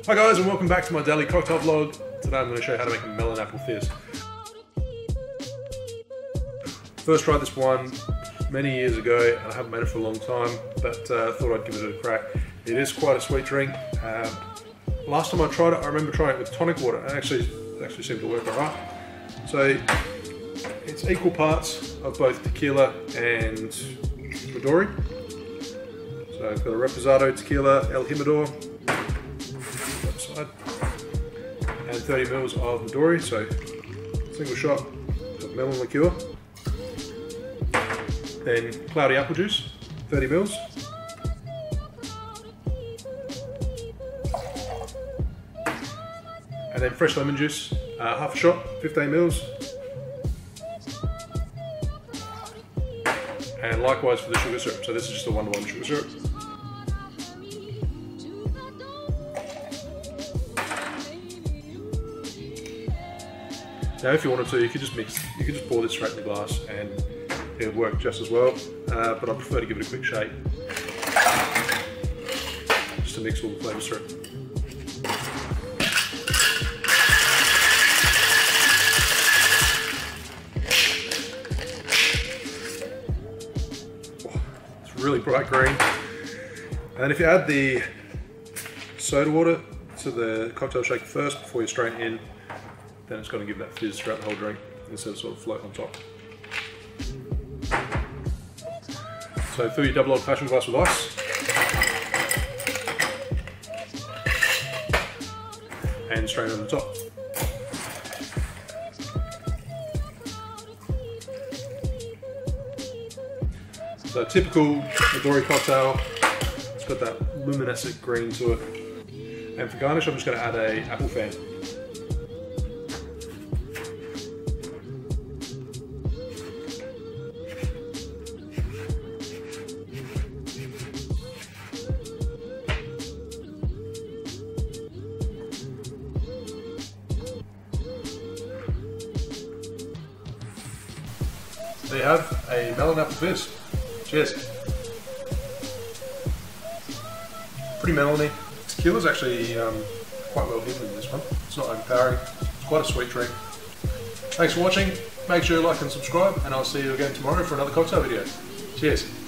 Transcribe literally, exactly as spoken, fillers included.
Hi guys, and welcome back to my daily cocktail vlog. Today I'm going to show you how to make a melon apple fizz. First tried this one many years ago, and I haven't made it for a long time, but uh, thought I'd give it a crack. It is quite a sweet drink. Um, last time I tried it, I remember trying it with tonic water, and actually, it actually seemed to work alright. So it's equal parts of both tequila and Midori. So I've got a Reposado Tequila El Jimador, side, and thirty mils of Midori, so single shot of melon liqueur. Then cloudy apple juice, thirty mils. And then fresh lemon juice, uh, half a shot, fifteen mils. And likewise for the sugar syrup, so this is just a one-to-one sugar syrup. Now if you wanted to, you could just mix, you could just pour this straight in the glass and it would work just as well, uh, but I prefer to give it a quick shake, just to mix all the flavours through. It's really bright green. And if you add the soda water to the cocktail shaker first before you strain it in, then it's going to give that fizz throughout the whole drink instead of sort of floating on top. So fill your double old passion glass with ice, and strain it on the top. So typical Midori cocktail, it's got that luminescent green to it. And for garnish, I'm just going to add a apple fan. There you have a melon apple fizz. Cheers. Pretty melony. Tequila's actually um, quite well hidden in this one. It's not overpowering. It's quite a sweet drink. Thanks for watching. Make sure you like and subscribe, and I'll see you again tomorrow for another cocktail video. Cheers.